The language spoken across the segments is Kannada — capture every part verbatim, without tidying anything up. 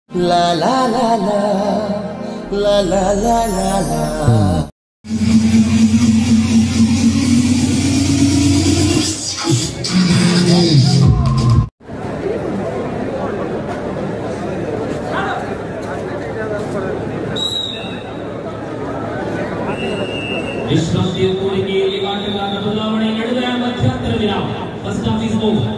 La la la la la la la la la. ವಿಶ್ರಾಂತಿಯ ಕೋರಿಕೆಯಲ್ಲಿ ಆಟಗಾರ ಬದಲಾವಣೆ ನಡೆದ ಮಧ್ಯಂತರ ವಿರಾಮ. First half is over.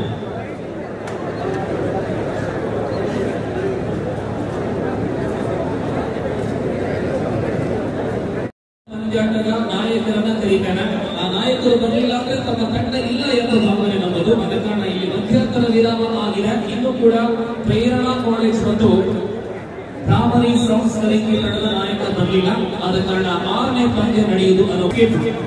ಪಂದ್ಯಾಟದ ನಾಯಕರನ್ನ ಕರೀತಾನೆ. ಆ ನಾಯಕರು ಬರಲಿಲ್ಲ ಅಂದ್ರೆ ತಮ್ಮ ತಂಡ ಇಲ್ಲ ಎಂಬ ಭಾವನೆ ನಮ್ಮದು. ಆದ ಕಾರಣ ಇಲ್ಲಿ ಮಧ್ಯಂತರ ವಿರಾಮ ಆಗಿದೆ. ಇನ್ನು ಕೂಡ ಪ್ರೇರಣಾ ಕಾಲೇಜ್ ಮತ್ತು ಪ್ರಾಮರಿ ಸಾಂಗ್ಸ್ ಕಲಿಕೆ ತಂಡದ ನಾಯಕ ಬರಲಿಲ್ಲ. ಆದ ಕಾರಣ ಆರನೇ ಪಂದ್ಯ ನಡೆಯುವುದು ಅನೋಕೆ.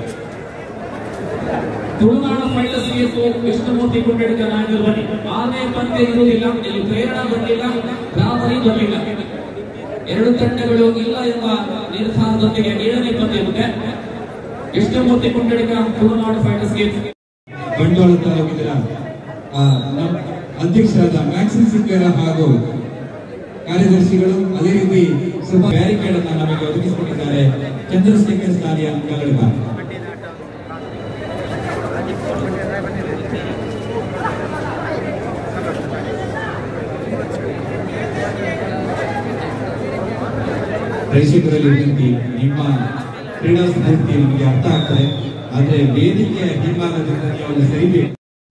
ತುಳುನಾಡ ಫೈಟರ್ಸ್ ವಿಷ್ಣುಮೂರ್ತಿ ಕುಂಡಡಿಗ ನಾಯಕರು ಬನ್ನಿ. ಆರನೇ ಪಂದ್ಯ ಇರುವುದಿಲ್ಲ. ಇಲ್ಲಿ ಪ್ರೇರಣಾ ಬರಲಿಲ್ಲ, ಪ್ರಾಮರಿ ಬರಲಿಲ್ಲ. ಎರಡು ತಂಡಗಳು ಇಲ್ಲ ಎಂಬ ನಿರ್ಧಾರದೊಂದಿಗೆ ಏಳನೇ ಪಂದ್ಯ ಇರುತ್ತೆ. ವಿಷ್ಣುಮೂರ್ತಿ ಕುಂಡಡಿಗ ತುಳುನಾಡು ಫೈಟರ್ಸ್ಗೆ ಬಂಟ್ವಾಳ ತಾಲೂಕಿನ ಅಧ್ಯಕ್ಷರಾದ ಮ್ಯಾಕ್ಸಿಮ್ ಸಿಂಗರ ಹಾಗೂ ಕಾರ್ಯದರ್ಶಿಗಳು ಅದೇ ರೀತಿ ಸ್ವಲ್ಪ ಬ್ಯಾರಿಕೇಡ್ ಅನ್ನು ನಮಗೆ ಒದಗಿಸಿಕೊಂಡಿದ್ದಾರೆ. ಚಂದ್ರಶೇಖರ್ ಸ್ಥಾನೀಯ ಅಂಗಗಳಿಗ ಪ್ರೇಕ್ಷಕರಲ್ಲಿ ವಿನಂತಿ, ನಿಮ್ಮ ಕ್ರೀಡಾ ಸ್ಫೂರ್ತಿ ನಮಗೆ ಅರ್ಥ ಆಗ್ತದೆ, ಆದ್ರೆ ವೇದಿಕೆಯ ಹಿಂಭಾಗದಿಂದ ನೀವು ಸರಿಬೇಕು.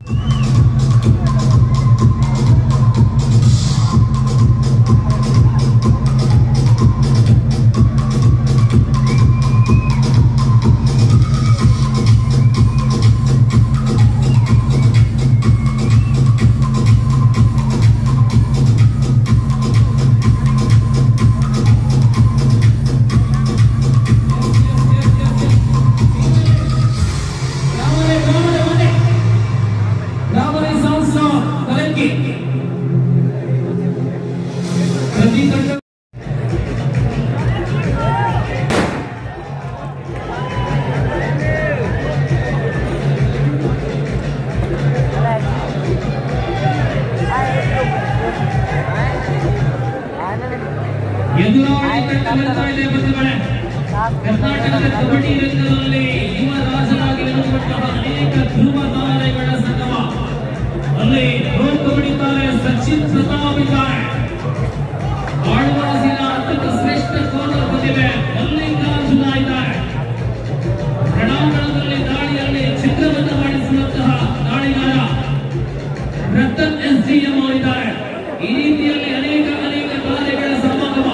ಕರ್ನಾಟಕದ ಕಬಡ್ಡಿ ರಂಗದಲ್ಲಿ ಯುವ ರಾಜರಾಗಿ ನಿಲ್ಲುವಂತಹ ಅನೇಕ ಧ್ರುವ ತಾರೆಗಳ ಸಂಗಮ. ಅಲ್ಲಿ ಪ್ರೋ ಕಬಡ್ಡಿ ತಾರೆ ಸಚಿನ್ ಪ್ರತಾಪ್ ಇದ್ದಾರೆ. ಆಳ್ವಾಸಿನ ಅತ್ಯಂತ ಶ್ರೇಷ್ಠ ಕೋನರ್ ಪ್ರತಿಭೆ ಮಲ್ಲಿಕಾರ್ಜುನ ಇದ್ದಾರೆ. ರಣಾಂಗಣದಲ್ಲಿ ದಾಳಿಯಲ್ಲಿ ಚಿತ್ರವನ್ನು ಮಾಡಿಸುವಂತಹ ದಾಳಿಗಾರ ರತನ್ ಎಸ್ ಡಿ ಎಂ ಅವರಿದ್ದಾರೆ. ಈ ರೀತಿಯಲ್ಲಿ ಅನೇಕ ಅನೇಕ ತಾರೆಗಳ ಸಮಾಗಮ.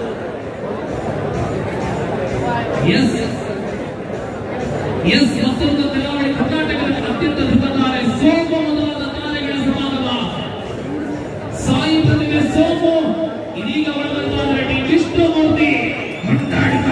ಎಸ್ ಎಸ್ ಮತ್ತೊಂದು ಕರಾವಳಿ ಕರ್ನಾಟಕದ ಅತ್ಯಂತ ಧ್ರುವ ತಾರೆ ಸೋಮು ಮೊದಲಾದ ತಾರೆಗಳ ಸಮಾಗಮ. ಸಾಯಿ ಪ್ರತಿಭೆ ಸೋಮು ಇದೀಗ ಒಳಬರುತ್ತಾರೆ. ಡಿ ವಿಷ್ಣುಮೂರ್ತಿ ಹೊಂದಾಡಿದ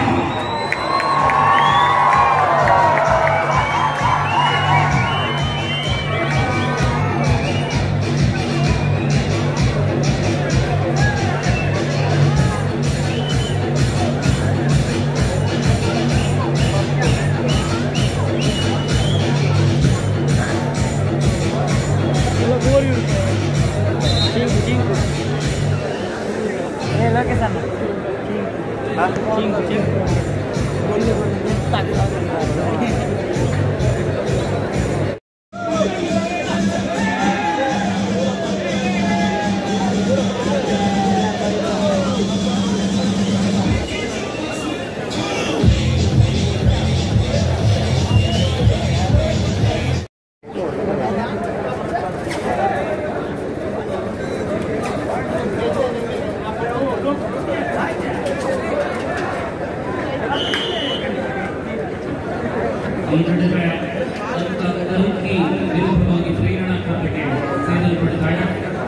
ವಿರುದ್ಧವಾಗಿ ಪ್ರೇರಣಾ ಕಾಪಿಗೆ ಸೇರಲ್ಪಡುತ್ತಾಳೆ.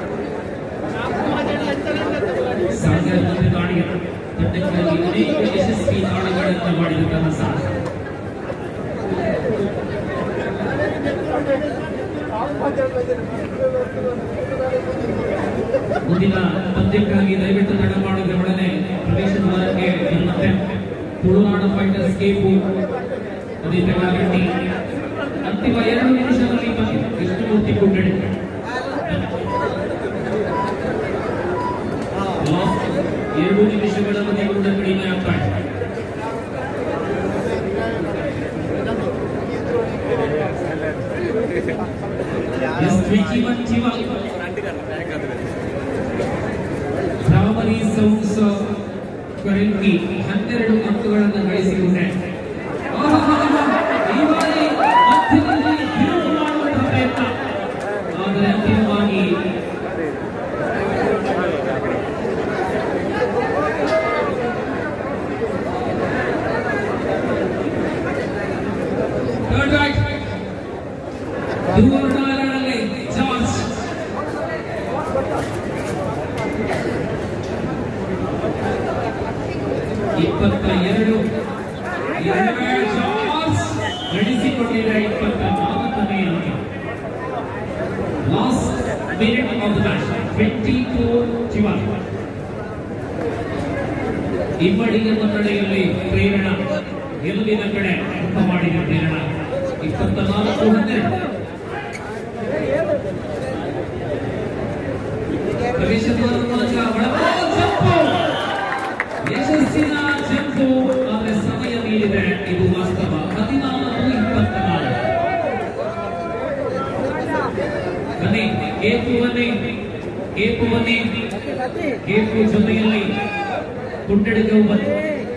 ಸಾಗರ್ ಮತ್ತು ದಾಳಿಯರು ತಂಡಕ್ಕಾಗಿ ಅನೇಕ ಯಶಸ್ವಿ ದಾಳಿಗಳನ್ನು ಮಾಡಿದಂತಹ ಸಾಧನೆ. ಮುಂದಿನ ಪಂದ್ಯಕ್ಕಾಗಿ ದಯವಿಟ್ಟು ತಡ ಮಾಡಿದ ಒಡನೆ ಪ್ರವೇಶ ದ್ವಾರಕ್ಕೆ ಮತ್ತೆ ತುಳುನಾಡು ಫೈಟರ್ಸ್ ಕೇಪು ಅದೇ ಬೆಳಗಟ್ಟಿ ಅಂತಿಮ ಎರಡು ನಿಮಿಷದಲ್ಲಿ ವಿಷ್ಣುಮೂರ್ತಿ ಕುಂಡಡಿಗ ಎರಡು ನಿಮಿಷಗಳ ಅವಧಿ ಕೂಡ ಕಡಿಮೆ ಆಗ್ತಾ ಇದೆ. ಪ್ರಾಮರಿ ಸೌಂಡ್ಸ್ ಕರೆಂಟ್ಲಿ ಹನ್ನೆರಡು ಅಂಕಗಳನ್ನು ಗಳಿಸಿಕೊಂಡೆ. ಈ ಬಾರಿ ಮಧ್ಯದಲ್ಲಿ ತಿರುವು ಮಾಡುವಂತಹ ಪ್ರಯತ್ನ, ಆದರೆ ಅಂತಿಮವಾಗಿ ಇಪ್ಪತ್ತ ಎರಡು ನಡೆಸಿಕೊಂಡಿದ್ದ ಇಪ್ಪತ್ತ ನಾಲ್ಕನೇ ಅಂಕ. Last minute of the match twenty four ಚಿವನ್. ಇಮ್ಮಡಿಯ ಮುನ್ನಡೆಯಲ್ಲಿ ಪ್ರೇರಣಾ ಗೆಲುವಿನ ಕಡೆ ಮುಖ ಮಾಡಿದ ಪ್ರೇರಣಾ ಇಪ್ಪತ್ತ ನಾಲ್ಕು ಹನ್ನೆರಡು. ಯಶಸ್ಸಿನ ಜಂಪು, ಆದರೆ ಸಮಯ ಮೀರಿದೆ. ಇದು ವಾಸ್ತವ. ಹದಿನಾಲ್ಕು ಇಪ್ಪತ್ತ ನಾಲ್ಕು. ಬನ್ನಿ ಕೇಪು ಬನ್ನಿ ಕೇಪು ಬನ್ನಿ ಕೇಪು ಜೊತೆಯಲ್ಲಿ ಕುಂಡಡಿಗೆ ಬನ್ನಿ.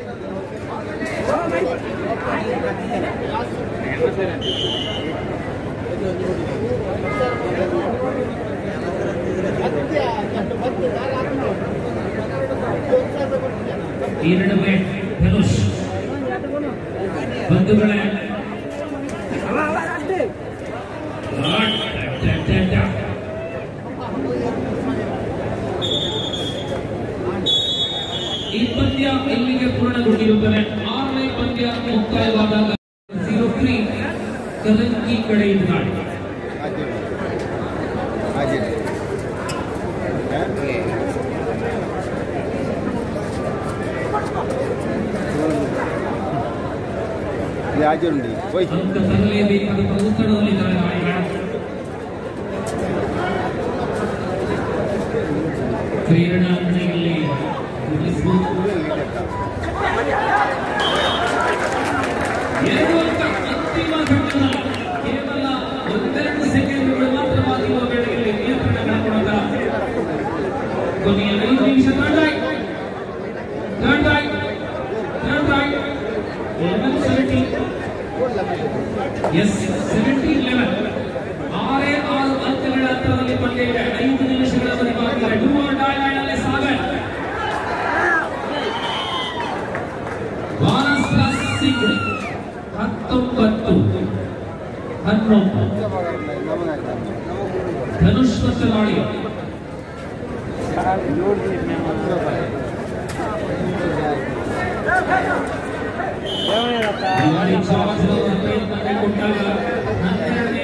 ಈ ನಡುವೆ ಧನುಷ್ ಬಂಧುಗಳೇ ಈ ಪಂದ್ಯ ಇಲ್ಲಿಗೆ ಪೂರ್ಣಗೊಂಡಿರುತ್ತದೆ. ಆರನೇ ಪಂದ್ಯ ಮುಕ್ತಾಯವಾದಾಗ ಜೀರೋ ತ್ರೀ ಕಲಂಕಿ ಕಡೆಯಿಂದ ನಾಡಿ ತರಲೇಬೇಕಾದ ಒತ್ತಡದಲ್ಲಿದ್ದಾರೆ ನಾಯಿಗಳು. ಕ್ರೀಡಾಂಗಣದಲ್ಲಿ ಎರಡು ಅಂಕ ಅಂತಿಮ ಘಟ್ಟದಲ್ಲಿ ಕೇವಲ ಒಂದೆರಡು ಸೆಕೆಂಡ್ಗಳು ಮಾತ್ರವಾಗಿರುವ ವೇಳೆಯಲ್ಲಿ ನಿಯಂತ್ರಣಗಳ ಕೊಡದ ಕೊನೆಯ ಐದು ನಿಮಿಷ ಆರೇ ಆರು ಅಂಕಗಳ ಅಂತರದಲ್ಲಿ ಪಂದ್ಯ ಇದೆ. ಐದು ನಿಮಿಷಗಳ ಬಾಕಿದೆ. ಡೂ ಆರ್ ಡೈ ಲೈನಲ್ಲಿ ಸಾಗರ್ ಹತ್ತೊಂಬತ್ತು ಹನ್ನೊಂದು. ಧನುಷ್ ಮಚ್ಚಲಾಳಿ ಕೊಟ್ಟಾಗ ಹನ್ನೆರಡನೇ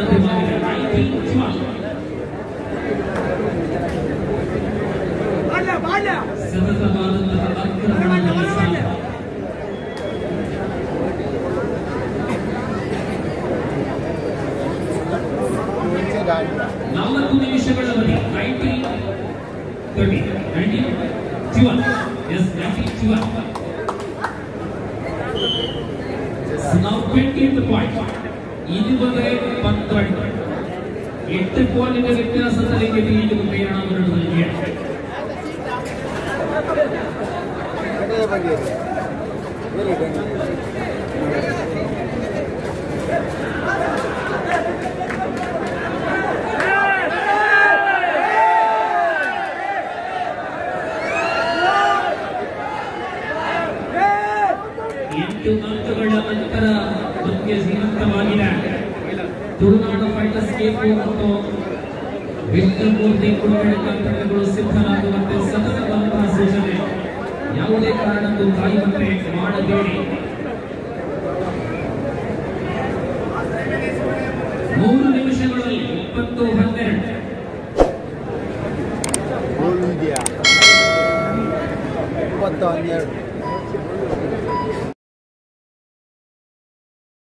ಸತತವಾದಂತಹ ನಾಲ್ಕು ನಿಮಿಷಗಳ ಅವಧಿ ನೈನ್ಟೀನ್ ತರ್ಟಿ ನೈನ್ಟೀನ್ ಚಿವನ್ ಎಸ್ ನೈನ್ಟೀನ್ ಚಿವನ್. Now twentieth point. ಇದುವರೆ ಪನ್ನೆರಡು ಎಂಟು ಪಾಯಿಂಟ್ ವ್ಯತ್ಯಾಸದಲ್ಲಿ ಗೆದ್ದು ಪ್ರೇರಣಾ ಬರುವುದಿಲ್ಲ. ಎಂಟು ಅಂಕಗಳ ನಂತರ ಪಂದ್ಯ ಶ್ರೀಮಂತವಾಗಿದೆ. ತುಳುನಾಡು ಫೈಟರ್ಸ್ ಕೇಪು ಮತ್ತು ವಿಷ್ಣುಮೂರ್ತಿ ಕುಂಡಳಿತ ತಂಡಗಳು ಸಿದ್ಧರಾಗುವಂತೆ ಸತತವಾದಂತಹ ಸೂಚನೆ. ಯಾವುದೇ ಕಾರಣಕ್ಕೂ ಕಾಯುವಂತೆ ಮಾಡಬೇಡಿ. ಮೂರು ನಿಮಿಷಗಳಲ್ಲಿ ಇಪ್ಪತ್ತು ಹನ್ನೆರಡು. ಇಪ್ಪತ್ತು ಹನ್ನೆರಡು